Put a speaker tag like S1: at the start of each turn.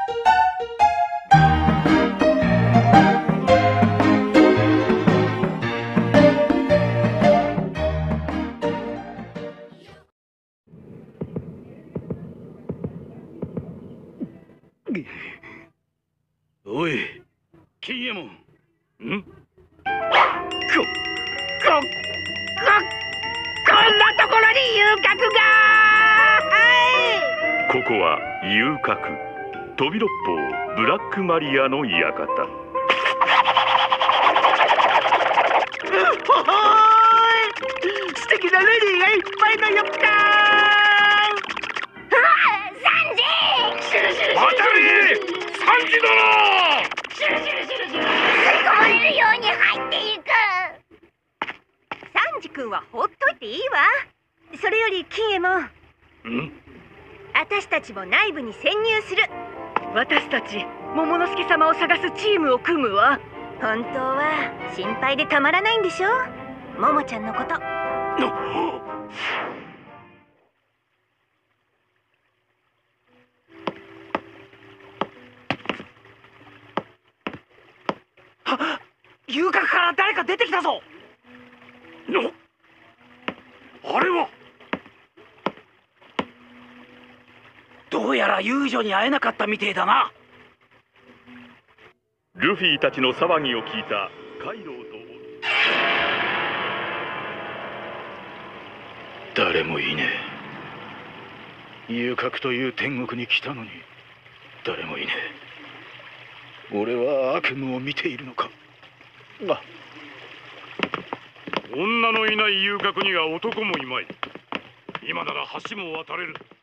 S1: おい、金右衛門。ん？こ
S2: んなところに遊郭が。
S3: ここは遊郭飛び六方ブラックマリアの館。
S2: 素敵なレディーがいっぱいの予感。サンジ。
S1: 渡りサンジ殿。
S2: 吸い込まれるように入っていく。サンジ君はほっといていいわ。それより金右衛門。私たちも内部に潜入する。私たち桃之助様を探すチームを組むわ。本当は心配でたまらないんでしょ、桃ちゃんのこと。
S1: 遊郭から誰か出てきたぞ。あれは。どうやら遊女に会えなかったみてえだな。
S3: ルフィたちの騒ぎを聞いたカイドウ
S1: と誰もいねえ。遊郭という天国に来たのに誰もいねえ。俺は悪夢を見ているのか。
S3: 女のいない遊郭には男もいまい。今なら橋も渡れる。